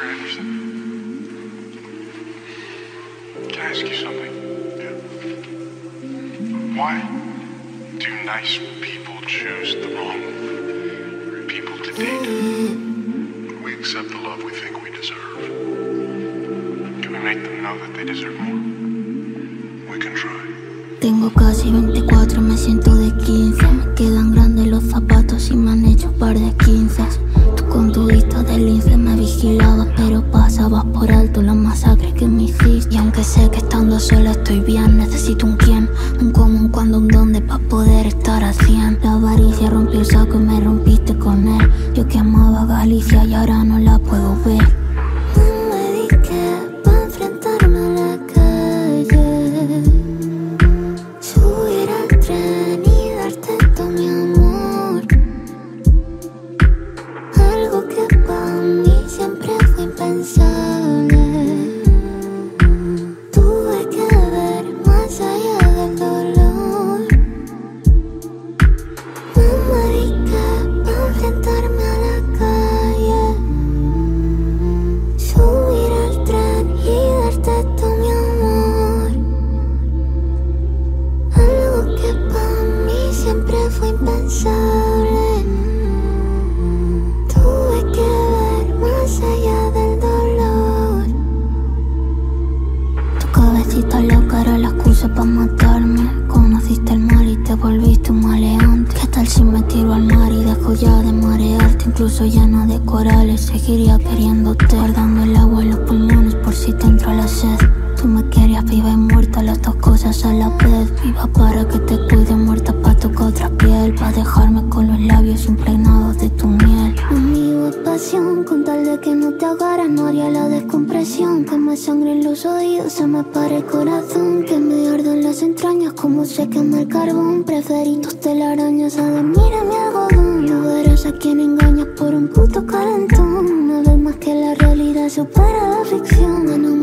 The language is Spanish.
Mr. Anderson, can I ask you something? Yeah. Why do nice people choose the wrong people to date? We accept the love we think we deserve. Can we make them know that they deserve more? We can try. Tengo casi 24, me siento de 15. Me quedan grandes los zapatos y me han hecho un par de 15. Tú con tu vista de lince me vigilabas, pero pasabas por alto la masacre que me hiciste. Y aunque sé que estando sola estoy bien, necesito un quién, un cómo, un cuándo, un dónde pa' poder estar al 100. La avaricia rompió el saco y me rompiste con él. Yo que amaba Galicia y ahora no la puedo ver. No me dediqué pa' enfrentarme a la calle, subir al tren y darte todo mi amor. Algo que para mí siempre fue impensable. Tuve que ver más allá del dolor. Me dediqué pa' enfrentarme a la calle, subir al tren y darte todo mi amor. Algo que para mí siempre fue impensable. Tuve que ver más allá del dolor. Tu cabecita loca era la excusa para matarme. Conociste el mar y te volviste un maleante. ¿Qué tal si me tiro al mar y dejo ya de marearte? Incluso lleno de corales seguiría queriéndote, guardando el agua en los pulmones por si te entra la sed. Tú me querías viva y muerta, las dos cosas a la vez. Viva para que te cuide, muerta pa' tocar otra piel, pa' dejarme con los labios impregnados de tu miel. Amigo es pasión, con tal de que no te ahogaras no haría la descompresión. Que me sangre en los oídos, se me para el corazón, que me arden las entrañas como se quema el carbón. Preferí tus telarañas a dormir en mi algodón. Tú eres a quien engañas por un puto calentón. Una vez más que la realidad supera la ficción.